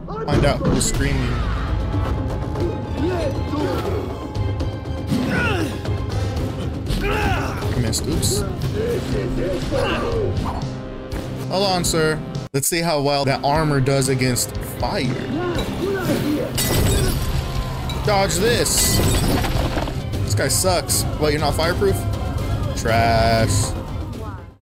Find out who's screaming. I missed. Oops. Hold on, sir. Let's see how well that armor does against fire. Dodge this. This guy sucks. What, you're not fireproof? Trash.